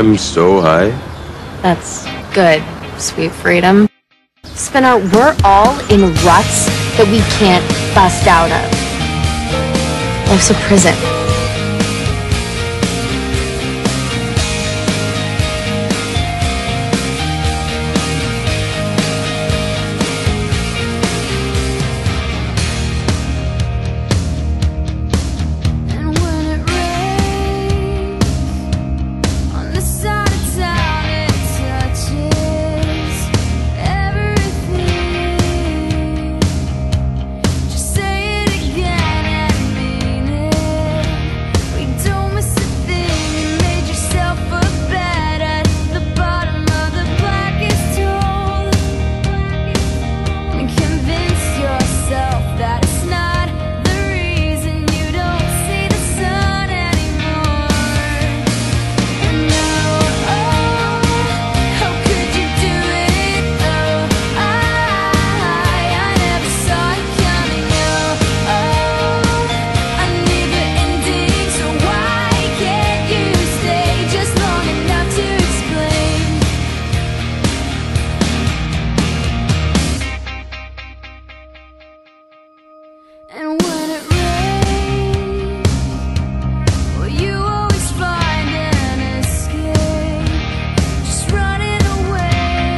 I'm so high. That's good, sweet freedom. Spinner, we're all in ruts that we can't bust out of. Life's a prison. And when it rains, well, you always find an escape, just running away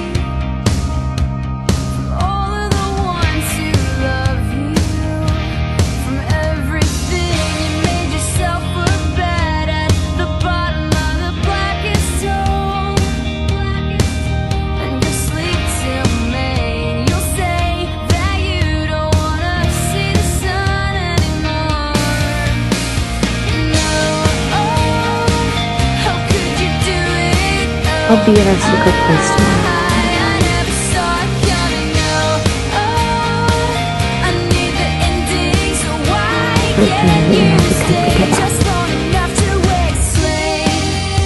from all of the ones who love you, from everything. You made yourself a bed at the bottom of the blackest hole, and you sleep till May. You'll say that you don't wanna see the sun anymore. No, oh, how could you do it? I'll be at our secret place tomorrow. I never saw it coming. No, oh, I need the ending, so why can't you stay just long enough to explain?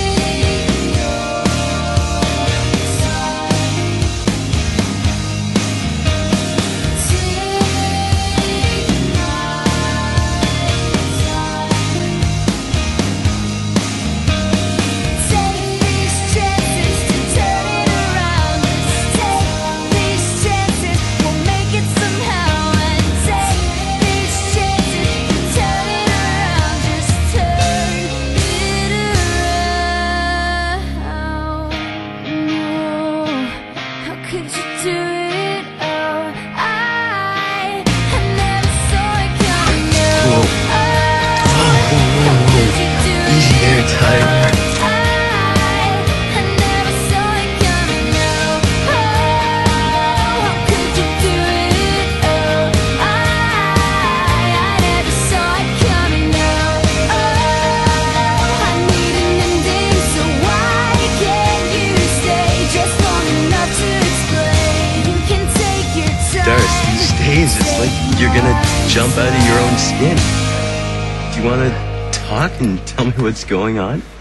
Take these chances to turn it around. Just take these chances, we'll make it somehow. And take these chances to turn it around. Just turn it around. No, how could you do it? Oh, I never saw it coming. No, Whoa. how could you do it? Easy there, Tiger. I never saw it coming. No, how could you do it? Oh, I never saw it coming. No, I need an ending, so why can't you stay just long enough to explain? You can take your time. Darcy, these days it's like you're gonna jump out of your own skin. Do you wanna talk and tell me what's going on?